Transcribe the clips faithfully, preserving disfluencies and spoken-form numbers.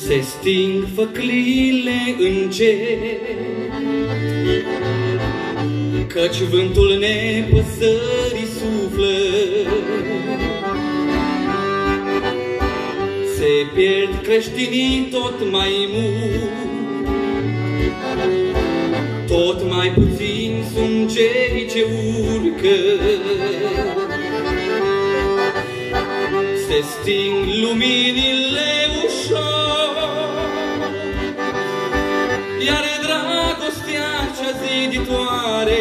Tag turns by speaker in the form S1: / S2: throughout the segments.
S1: Se sting făclile încet, căci vântul nepăsării suflă. Se pierd creștinii tot mai mult, tot mai puțini sunt cei ce urcă. Se sting luminile ușor, iar dragostea cea ziditoare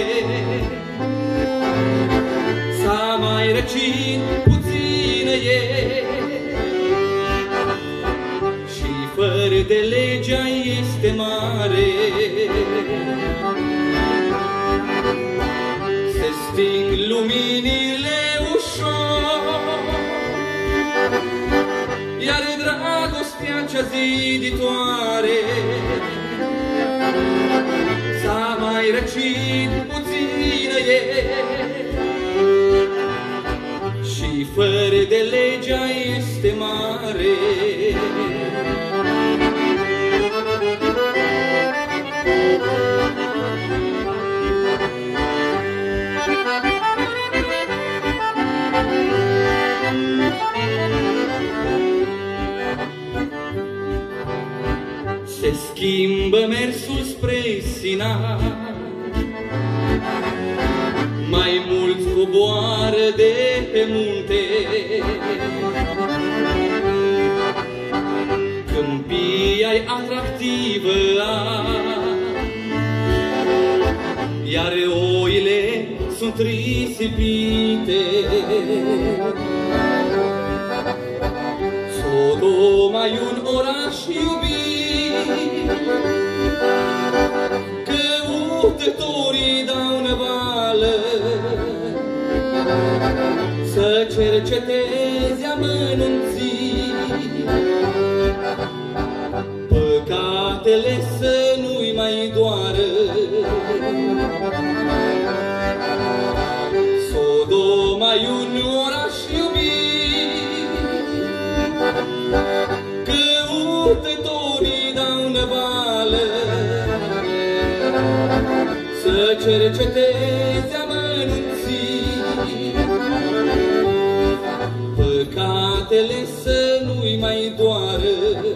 S1: s-a mai răcit puțină e, și fără de legea este mare. Se sting luminile ușor, iar dragostea cea ziditoare s-a mai răcit puțină e, și fără de legea este mare. Se schimbă mersul spre Sinai, mai mulți coboară de pe munte. Câmpia-i atractivă, iar oile sunt risipite. Sodoma-i un oraș iubit, căutătorii dau năvală să cerceteze amănunții, păcatele să nu-i mai doară. Sodoma-i un oraș iubit, căutătorii dau năvală să cerceteze amănunții, păcatele să nu-i mai doară.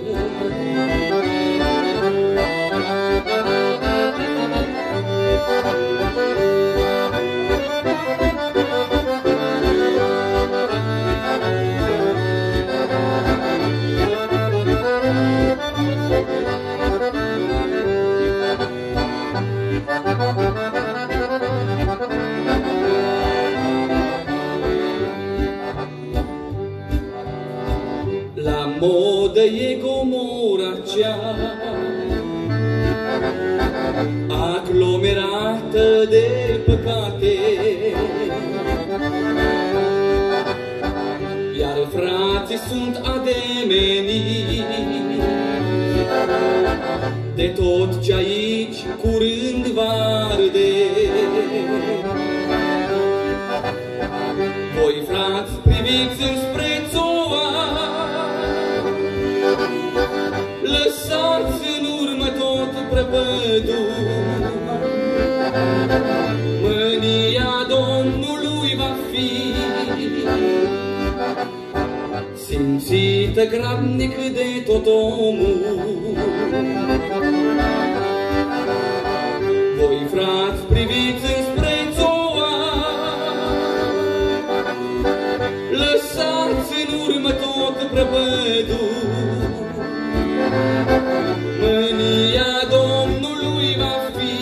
S1: La modă e Gomora cea aglomerată de păcate, iar frații sunt ademenii de tot ce aici curând va arde. Voi, frați, priviți înspre țoa, lăsați în urmă tot prăpădul. Mânia Domnului va fi simțită grabnic de tot omul. Voi, frați, priviți înspre țoa, lăsați în urmă tot prăpădul. Mânia Domnului va fi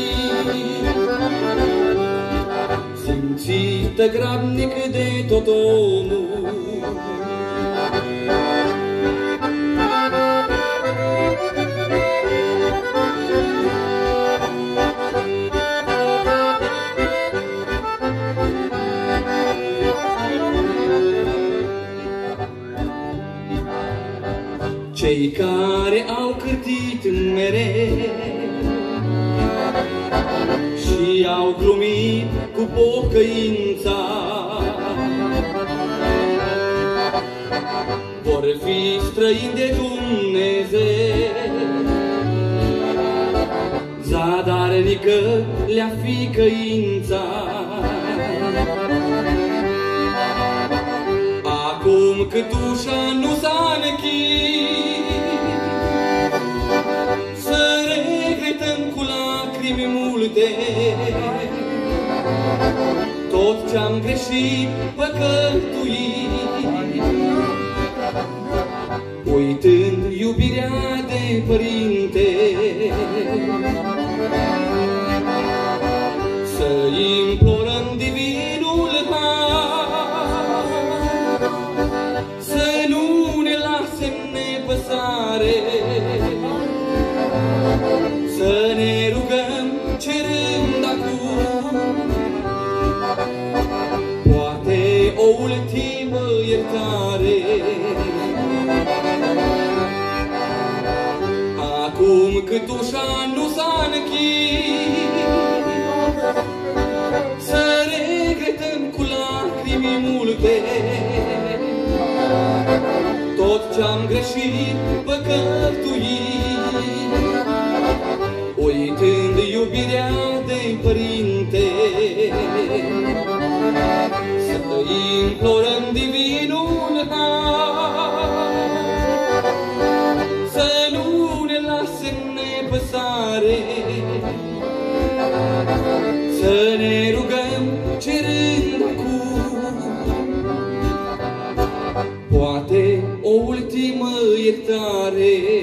S1: simțită grabnic de tot omul. Cei care au cârtit mereu și au glumit cu pocăința vor fi străini de Dumnezeu. Zadarnică le-a fi căința, acum cât ușa nu s-a închis, să regretăm cu lacrimi multe tot ce-am greșit, păcătuit, uitând iubirea de părinte. Să implorăm divinul har, să nu ne lasem nepăsare, să ne rugăm cerând acum poate o ultimă iertare. Acum cât ușa nu s-a închis, să regretăm cu lacrimi multe tot ce-am greșit, păcătuit, uitând iubirea de părinte. Să implorăm divinul har, să nu ne lasem nepăsare, să ne rugăm cerând acum poate o ultimă iertare.